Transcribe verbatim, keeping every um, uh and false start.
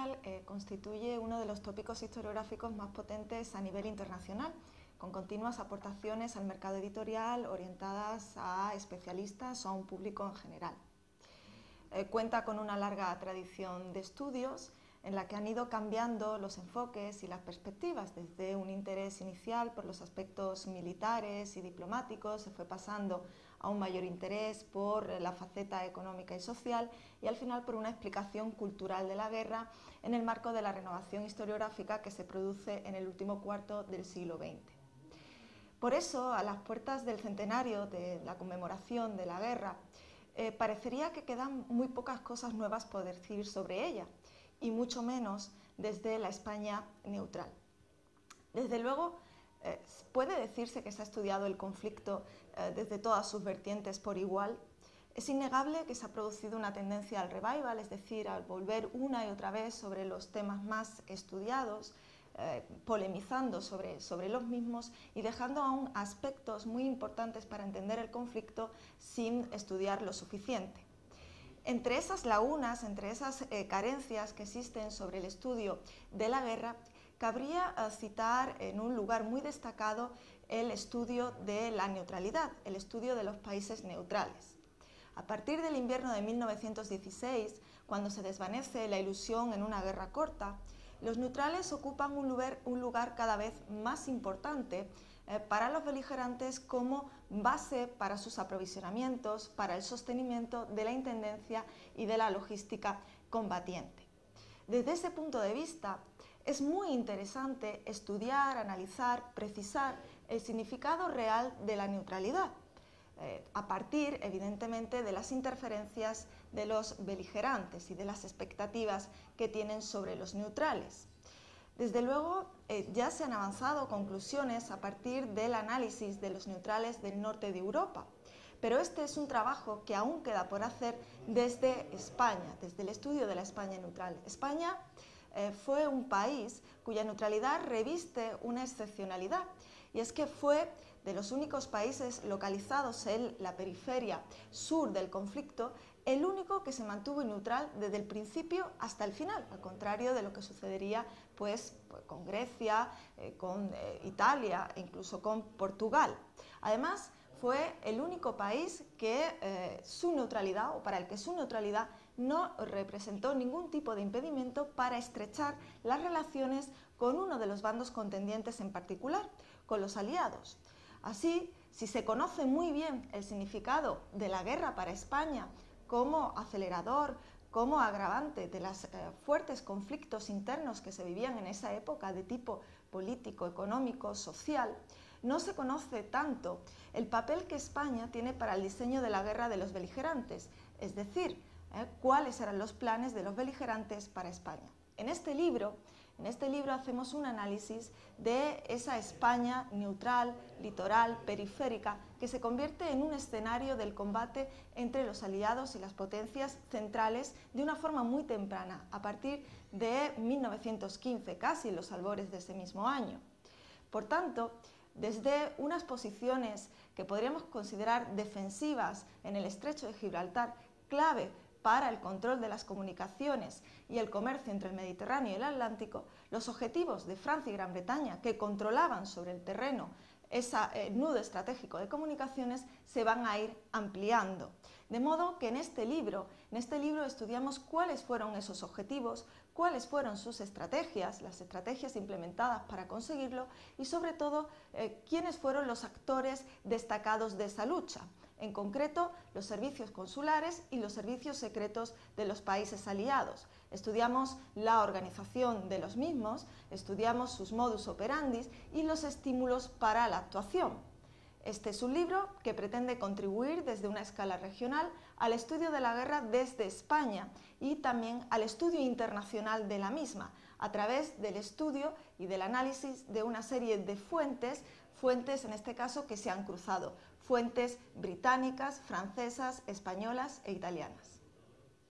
social eh, constituye uno de los tópicos historiográficos más potentes a nivel internacional, con continuas aportaciones al mercado editorial orientadas a especialistas o a un público en general. Eh, cuenta con una larga tradición de estudios en la que han ido cambiando los enfoques y las perspectivas, desde un interés inicial por los aspectos militares y diplomáticos, se fue pasando a un mayor interés por la faceta económica y social y al final por una explicación cultural de la guerra en el marco de la renovación historiográfica que se produce en el último cuarto del siglo veinte. Por eso, a las puertas del centenario de la conmemoración de la guerra, eh, parecería que quedan muy pocas cosas nuevas por decir sobre ella, y mucho menos desde la España neutral. Desde luego, eh, puede decirse que se ha estudiado el conflicto eh, desde todas sus vertientes por igual. Es innegable que se ha producido una tendencia al revival, es decir, al volver una y otra vez sobre los temas más estudiados, eh, polemizando sobre, sobre los mismos y dejando aún aspectos muy importantes para entender el conflicto sin estudiar lo suficiente. Entre esas lagunas, entre esas eh, carencias que existen sobre el estudio de la guerra, cabría eh, citar en un lugar muy destacado el estudio de la neutralidad, el estudio de los países neutrales. A partir del invierno de mil novecientos dieciséis, cuando se desvanece la ilusión en una guerra corta, los neutrales ocupan un lugar, un lugar cada vez más importante eh, para los beligerantes como base para sus aprovisionamientos, para el sostenimiento de la intendencia y de la logística combatiente. Desde ese punto de vista, es muy interesante estudiar, analizar, precisar el significado real de la neutralidad, eh, a partir, evidentemente, de las interferencias de los beligerantes y de las expectativas que tienen sobre los neutrales. Desde luego, eh, ya se han avanzado conclusiones a partir del análisis de los neutrales del norte de Europa, pero este es un trabajo que aún queda por hacer desde España, desde el estudio de la España neutral. España eh, fue un país cuya neutralidad reviste una excepcionalidad, y es que fue de los únicos países localizados en la periferia sur del conflicto, el único que se mantuvo neutral desde el principio hasta el final, al contrario de lo que sucedería pues, pues con Grecia, eh, con eh, Italia e incluso con Portugal. Además, fue el único país que eh, su neutralidad, o para el que su neutralidad no representó ningún tipo de impedimento para estrechar las relaciones con uno de los bandos contendientes en particular, con los aliados. Así, si se conoce muy bien el significado de la guerra para España como acelerador, como agravante de los eh, fuertes conflictos internos que se vivían en esa época de tipo político, económico, social, no se conoce tanto el papel que España tiene para el diseño de la guerra de los beligerantes, es decir, eh, cuáles eran los planes de los beligerantes para España. En este libro, en este libro hacemos un análisis de esa España neutral, litoral, periférica, que se convierte en un escenario del combate entre los aliados y las potencias centrales de una forma muy temprana, a partir de mil novecientos quince, casi en los albores de ese mismo año. Por tanto, desde unas posiciones que podríamos considerar defensivas en el estrecho de Gibraltar, clave para el control de las comunicaciones y el comercio entre el Mediterráneo y el Atlántico, los objetivos de Francia y Gran Bretaña, que controlaban sobre el terreno ese eh, nudo estratégico de comunicaciones, se van a ir ampliando. De modo que en este libro, en este libro estudiamos cuáles fueron esos objetivos, cuáles fueron sus estrategias, las estrategias implementadas para conseguirlo y sobre todo eh, quiénes fueron los actores destacados de esa lucha. En concreto, los servicios consulares y los servicios secretos de los países aliados. Estudiamos la organización de los mismos, estudiamos sus modus operandi y los estímulos para la actuación. Este es un libro que pretende contribuir desde una escala regional al estudio de la guerra desde España y también al estudio internacional de la misma, a través del estudio y del análisis de una serie de fuentes, fuentes en este caso que se han cruzado, fuentes británicas, francesas, españolas e italianas.